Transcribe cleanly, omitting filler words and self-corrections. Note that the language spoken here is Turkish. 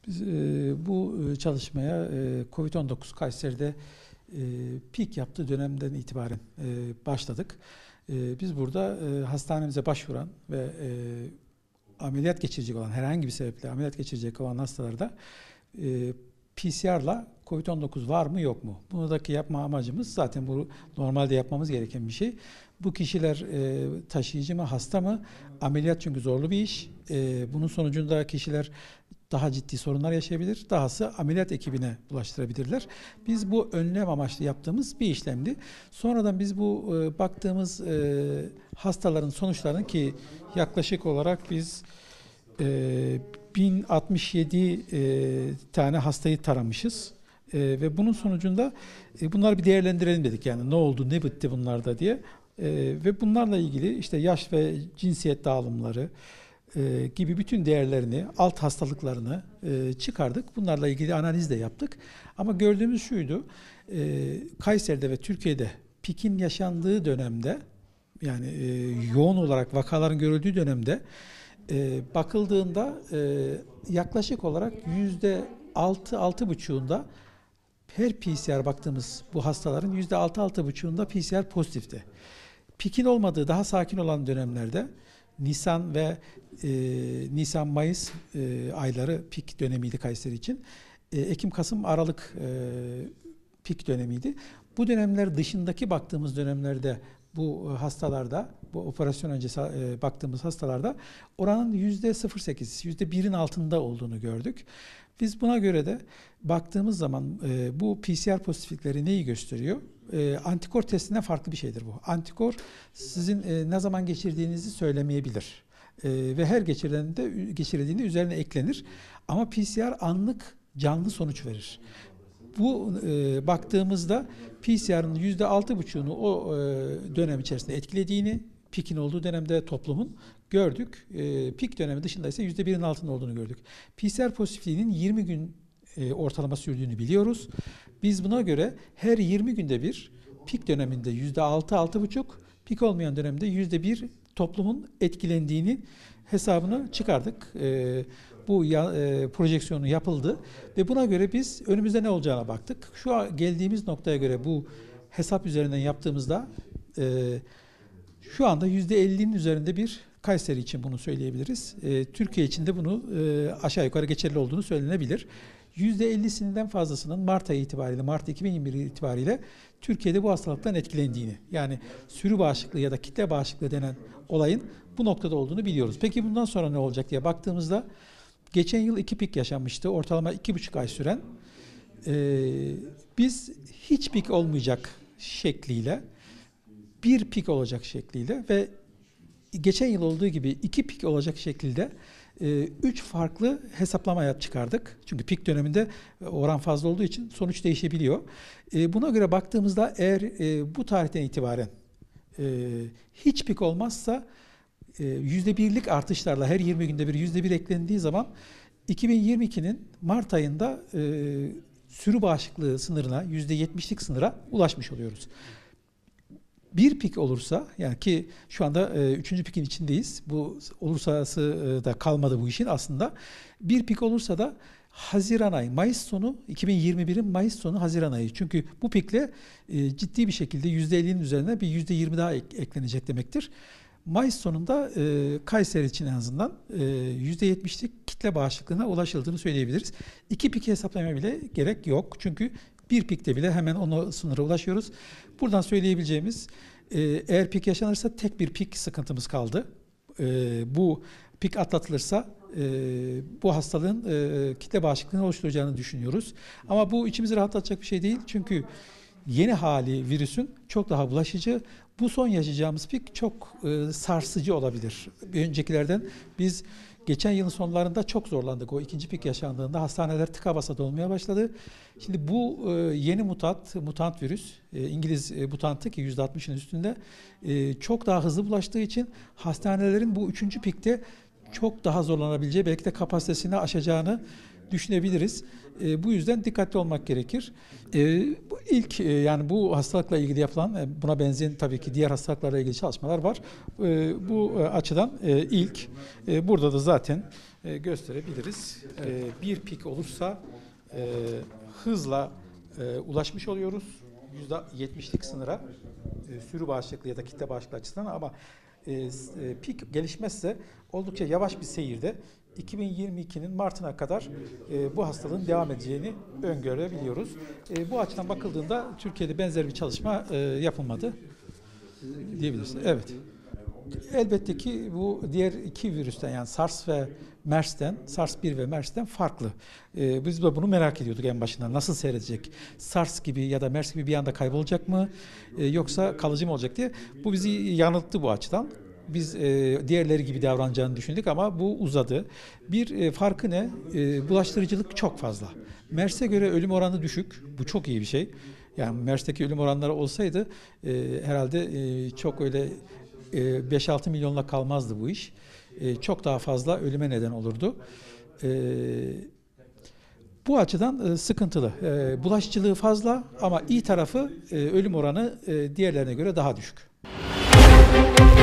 Biz bu çalışmaya COVID-19 Kayseri'de peak yaptığı dönemden itibaren başladık. Biz burada hastanemize başvuran ve ameliyat geçirecek olan, herhangi bir sebeple ameliyat geçirecek olan hastalarda PCR'la COVID-19 var mı yok mu? Bunudaki yapma amacımız zaten bu normalde yapmamız gereken bir şey. Bu kişiler taşıyıcı mı, hasta mı? Ameliyat çünkü zorlu bir iş. Bunun sonucunda kişiler daha ciddi sorunlar yaşayabilir. Dahası ameliyat ekibine bulaştırabilirler. Biz bu önlem amaçlı yaptığımız bir işlemdi. Sonradan biz bu baktığımız hastaların sonuçlarını ki yaklaşık olarak biz 1067 tane hastayı taramışız. Ve bunun sonucunda bunları bir değerlendirelim dedik. Yani ne oldu, ne bitti bunlarda diye. Ve bunlarla ilgili işte yaş ve cinsiyet dağılımları gibi bütün değerlerini, alt hastalıklarını çıkardık. Bunlarla ilgili analiz de yaptık. Ama gördüğümüz şuydu, Kayseri'de ve Türkiye'de pikin yaşandığı dönemde, yani yoğun olarak vakaların görüldüğü dönemde bakıldığında yaklaşık olarak %6-6,5'unda her PCR baktığımız bu hastaların %6-6,5'unda PCR pozitifti. Pikin olmadığı daha sakin olan dönemlerde Nisan ve Nisan-Mayıs ayları pik dönemiydi Kayseri için. Ekim-Kasım Aralık pik dönemiydi. Bu dönemler dışındaki baktığımız dönemlerde bu hastalarda, bu operasyon öncesi baktığımız hastalarda oranın %0,8, %1'in altında olduğunu gördük. Biz buna göre de baktığımız zaman bu PCR pozitiflikleri neyi gösteriyor? Antikor testinden farklı bir şeydir bu. Antikor sizin ne zaman geçirdiğinizi söylemeyebilir. Ve her geçirildiğinde üzerine eklenir. Ama PCR anlık canlı sonuç verir. Bu baktığımızda PCR'ın %6,5'unu o dönem içerisinde etkilediğini, pikin olduğu dönemde toplumun gördük. Pik dönemi dışında ise %1'in altında olduğunu gördük. PCR pozitifliğinin 20 gün ortalama sürdüğünü biliyoruz. Biz buna göre her 20 günde bir pik döneminde %6-6,5, pik olmayan dönemde %1 toplumun etkilendiğini hesabını çıkardık. Bu projeksiyonu yapıldı ve buna göre biz önümüzde ne olacağına baktık. Şu an geldiğimiz noktaya göre bu hesap üzerinden yaptığımızda şu anda %50'nin üzerinde bir Kayseri için bunu söyleyebiliriz. Türkiye için de bunu aşağı yukarı geçerli olduğunu söylenebilir. %50'sinden fazlasının Mart ayı itibariyle, Mart 2021 itibariyle Türkiye'de bu hastalıktan etkilendiğini, yani sürü bağışıklığı ya da kitle bağışıklığı denen olayın bu noktada olduğunu biliyoruz. Peki bundan sonra ne olacak diye baktığımızda geçen yıl 2 pik yaşanmıştı. Ortalama 2,5 ay süren. Biz hiç pik olmayacak şekliyle, bir pik olacak şekliyle ve geçen yıl olduğu gibi 2 pik olacak şekilde 3 farklı hesaplama çıkardık. Çünkü pik döneminde oran fazla olduğu için sonuç değişebiliyor. Buna göre baktığımızda eğer bu tarihten itibaren hiç pik olmazsa %1'lik artışlarla her 20 günde bir %1 eklendiği zaman 2022'nin Mart ayında sürü bağışıklığı sınırına, %70'lik sınıra ulaşmış oluyoruz. Bir pik olursa, yani ki şu anda 3. pikin içindeyiz. Bu olursası da kalmadı bu işin aslında. Bir pik olursa da Haziran ayı, Mayıs sonu, 2021'in Mayıs sonu Haziran ayı. Çünkü bu pikle ciddi bir şekilde %50'nin üzerine bir %20 daha eklenecek demektir. Mayıs sonunda Kayseri için en azından %70'lik kitle bağışıklığına ulaşıldığını söyleyebiliriz. 2 pik hesaplamaya bile gerek yok. Çünkü bir pikte bile hemen o sınıra ulaşıyoruz. Buradan söyleyebileceğimiz, eğer pik yaşanırsa tek bir pik sıkıntımız kaldı. Bu pik atlatılırsa bu hastalığın kitle bağışıklığını oluşturacağını düşünüyoruz. Ama bu içimizi rahatlatacak bir şey değil. Çünkü yeni hali virüsün çok daha bulaşıcı. Bu son yaşayacağımız pik çok sarsıcı olabilir. Öncekilerden biz geçen yılın sonlarında çok zorlandık. O ikinci pik yaşandığında hastaneler tıka basa dolmaya başladı. Şimdi bu yeni mutant virüs, İngiliz mutantı ki %60'ın üstünde çok daha hızlı bulaştığı için hastanelerin bu üçüncü pikte çok daha zorlanabileceği, belki de kapasitesini aşacağını düşünebiliriz. Bu yüzden dikkatli olmak gerekir. Bu ilk yani bu hastalıkla ilgili yapılan buna benzeyen tabii ki diğer hastalıklarla ilgili çalışmalar var. Bu açıdan ilk burada da zaten gösterebiliriz. Bir pik olursa hızla ulaşmış oluyoruz. %70'lik sınıra sürü bağışıklığı ya da kitle bağışıklığı açısından ama pik gelişmezse oldukça yavaş bir seyirde 2022'nin Mart'ına kadar bu hastalığın devam edeceğini öngörebiliyoruz. Bu açıdan bakıldığında Türkiye'de benzer bir çalışma yapılmadı diyebiliriz. Evet. Elbette ki bu diğer iki virüsten yani SARS ve MERS'ten, SARS-1 ve MERS'ten farklı. Biz de bunu merak ediyorduk en başından. Nasıl seyredecek? SARS gibi ya da MERS gibi bir anda kaybolacak mı? Yoksa kalıcı mı olacak diye. Bu bizi yanılttı bu açıdan. Biz diğerleri gibi davranacağını düşündük ama bu uzadı. Bir farkı ne? Bulaştırıcılık çok fazla. MERS'e göre ölüm oranı düşük. Bu çok iyi bir şey. Yani MERS'teki ölüm oranları olsaydı herhalde çok öyle 5-6 milyonla kalmazdı bu iş. Çok daha fazla ölüme neden olurdu. Bu açıdan sıkıntılı. Bulaşıcılığı fazla ama iyi tarafı ölüm oranı diğerlerine göre daha düşük.